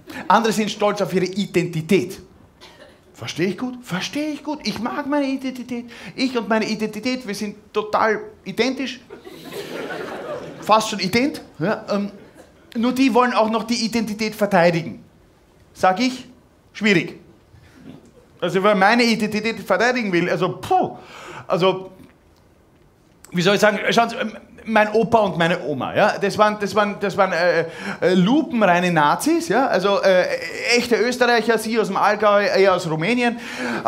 Andere sind stolz auf ihre Identität. Verstehe ich gut? Verstehe ich gut. Ich mag meine Identität. Ich und meine Identität, wir sind total identisch. Fast schon ident. Ja, nur die wollen auch noch die Identität verteidigen. Sag ich, schwierig. Also wer meine Identität verteidigen will, also wie soll ich sagen, schauen Sie, mein Opa und meine Oma, ja, das waren lupenreine Nazis, ja, also echte Österreicher, Sie aus dem Allgäu, er aus Rumänien,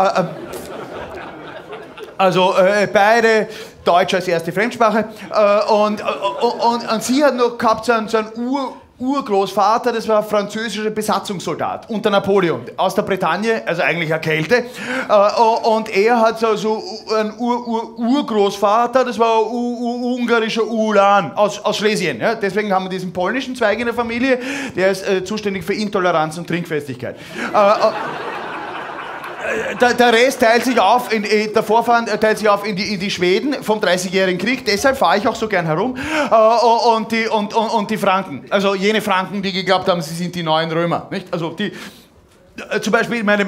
also beide Deutsch als erste Fremdsprache, und sie hat noch gehabt so einen Urgroßvater, das war ein französischer Besatzungssoldat unter Napoleon, aus der Bretagne, also eigentlich eine Kälte. Und er hat so einen Urgroßvater, das war ein ungarischer Ulan aus Schlesien. Ja? Deswegen haben wir diesen polnischen Zweig in der Familie, der ist zuständig für Intoleranz und Trinkfestigkeit. Der Rest teilt sich auf, der Vorfahren teilt sich auf in die Schweden vom 30-jährigen Krieg, deshalb fahre ich auch so gern herum, und die Franken, also jene Franken, die geglaubt haben, sie sind die neuen Römer, nicht? Also die, zum Beispiel meine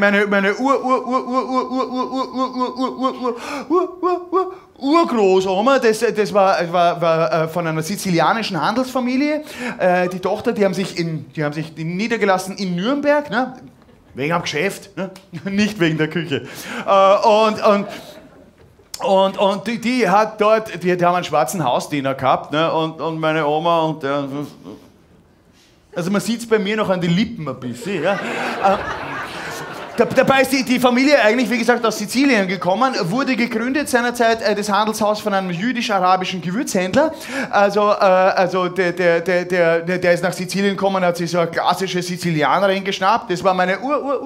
Urgroßoma, das war von einer sizilianischen Handelsfamilie, die Tochter, die haben sich niedergelassen in Nürnberg, ne? Wegen am Geschäft, ne? Nicht wegen der Küche. Und die hat dort, die haben einen schwarzen Hausdiener gehabt, ne? Und meine Oma und der. Also man sieht es bei mir noch an den Lippen ein bisschen. Ja? Dabei ist die Familie eigentlich, wie gesagt, aus Sizilien gekommen, wurde gegründet seinerzeit das Handelshaus von einem jüdisch-arabischen Gewürzhändler. Also der ist nach Sizilien gekommen, hat sich so eine klassische Sizilianerin geschnappt. Das war meine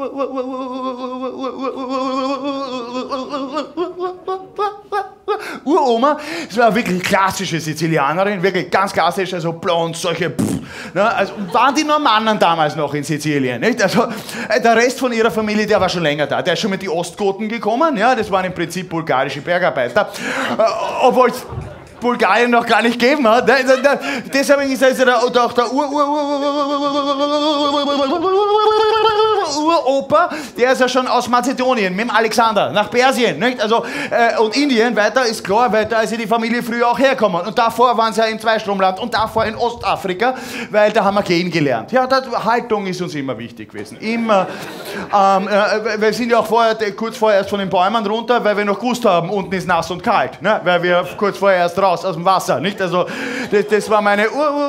Uroma. Das war wirklich klassische Sizilianerin, wirklich ganz klassisch, also blond, solche. Ne? Also waren die Normannen damals noch in Sizilien, nicht? Also der Rest von ihrer Familie, der war schon länger da. Der ist schon mit den Ostgoten gekommen, ja, das waren im Prinzip bulgarische Bergarbeiter. Obwohl es Bulgarien noch gar nicht gegeben hat. Deshalb ist er auch der Uropa, der ist ja schon aus Mazedonien, mit dem Alexander, nach Persien, nicht? Also, und Indien, weiter ist klar, weil da ist ja die Familie früher auch hergekommen. Und davor waren sie ja im Zweistromland und davor in Ostafrika, weil da haben wir gehen gelernt. Ja, Haltung ist uns immer wichtig gewesen. Immer. Wir sind ja auch kurz vorher erst von den Bäumen runter, weil wir noch gewusst haben, unten ist nass und kalt. Ne? Weil wir kurz vorher erst raus aus dem Wasser, nicht? Also, das war meine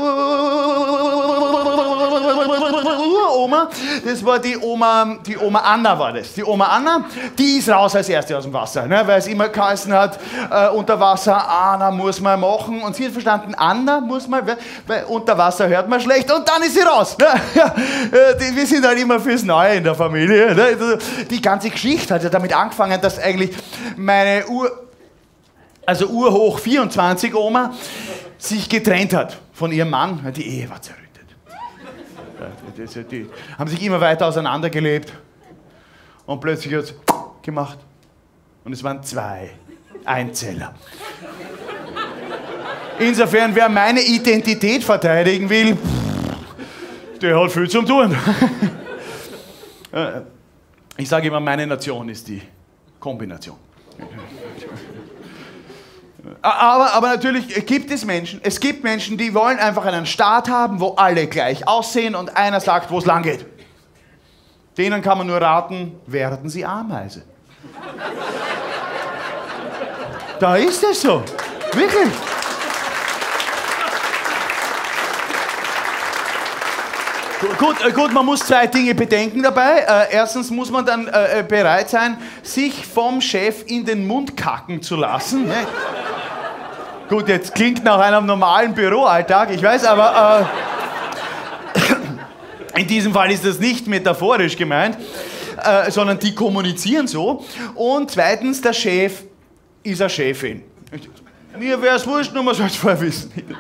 Uroma, das war die Oma Anna war das. Die Oma Anna, die ist raus als Erste aus dem Wasser, ne? Weil es immer geheißen hat, unter Wasser, Anna muss man machen. Und sie hat verstanden, Anna muss man, weil unter Wasser hört man schlecht und dann ist sie raus. Ne? Ja, wir sind halt immer fürs Neue in der Familie. Ne? Die ganze Geschichte hat ja damit angefangen, dass eigentlich meine Urhoch 24 Oma sich getrennt hat von ihrem Mann. Die Ehe war zerrüttet. Die haben sich immer weiter auseinandergelebt und plötzlich hat es gemacht und es waren 2 Einzeller. Insofern, wer meine Identität verteidigen will, der hat viel zum Tun. Ich sage immer, meine Nation ist die Kombination. Aber natürlich gibt es Menschen, die wollen einfach einen Staat haben, wo alle gleich aussehen und einer sagt, wo es lang geht. Denen kann man nur raten, werden sie Ameise. Da ist es so. Wirklich. Gut, man muss 2 Dinge bedenken dabei. Erstens muss man dann bereit sein, sich vom Chef in den Mund kacken zu lassen. Ne? Gut, jetzt klingt nach einem normalen Büroalltag, ich weiß, aber in diesem Fall ist das nicht metaphorisch gemeint, sondern die kommunizieren so. Und zweitens, der Chef ist eine Chefin. Mir wäre es wurscht, nur man soll es vorher wissen.